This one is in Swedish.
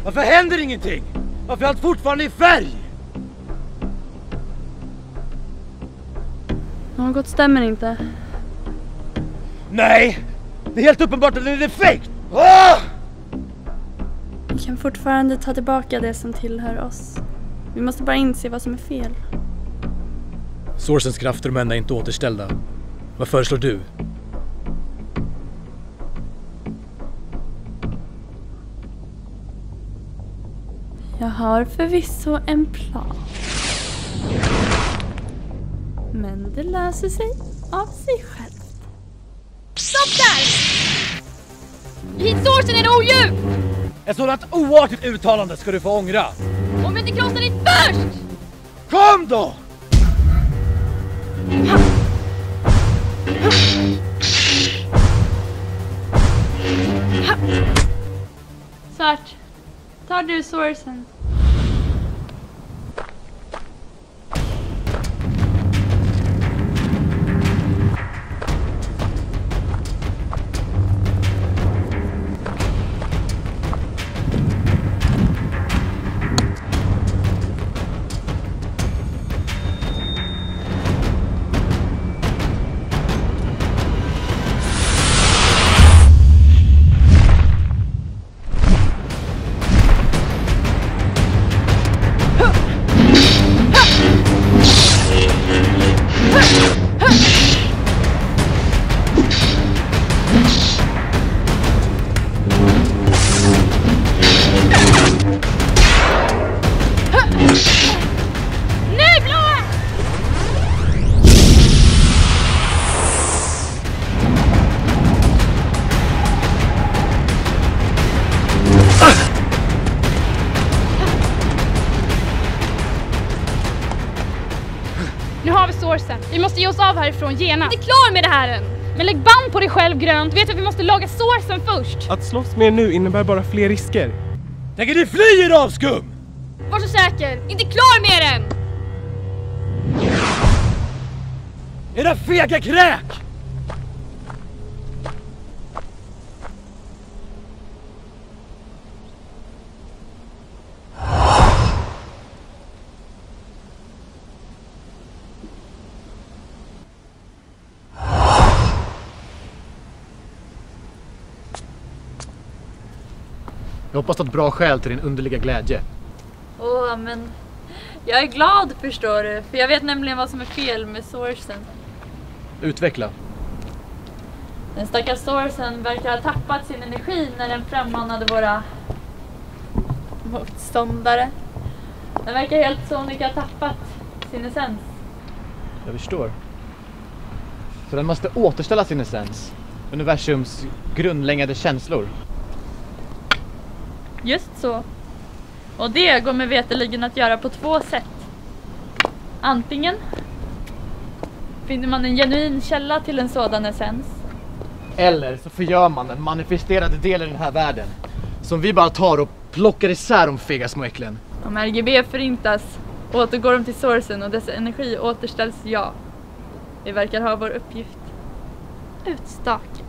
Varför händer ingenting? Varför är allt fortfarande i färg? Något stämmer inte. Nej! Det är helt uppenbart att det är en defekt! Ah! Vi kan fortfarande ta tillbaka det som tillhör oss. Vi måste bara inse vad som är fel. Sourcens krafter och är inte återställda. Vad föreslår du? Jag har förvisso en plan. Men det löser sig av sig självt. Stopp där! Sourcen är en odjur! Ett sådant oartigt uttalande ska du få ångra. Om vi inte krossar ditt först! Kom då! Svart, tar du Sourcen? Nu har vi Sourcen. Vi måste ge oss av härifrån genast. Jag är inte klar med det här än. Men lägg band på dig själv, Grönt. Vet att vi måste laga Sourcen först. Att slåss med er nu innebär bara fler risker. Tänker ni fly er avskum? Var så säker. Inte klar med den. Era fega kräk! Jag hoppas att bra skäl till din underliga glädje. Men jag är glad, förstår du. För jag vet nämligen vad som är fel med Sourcen. Utveckla. Den stackars Sourcen verkar ha tappat sin energi när den frammanade våra motståndare. Den verkar helt sonika ha tappat sin essens. Jag förstår. Så den måste återställa sin essens. Universums grundläggande känslor. Just så. Och det går med veteligen att göra på 2 sätt. Antingen finner man en genuin källa till en sådan essens. Eller så förgör man en manifesterad del i den här världen. Som vi bara tar och plockar isär de fega små äcklen. Om RGB förintas återgår de till Sourcen och dess energi återställs. Ja. Vi verkar ha vår uppgift utstakad.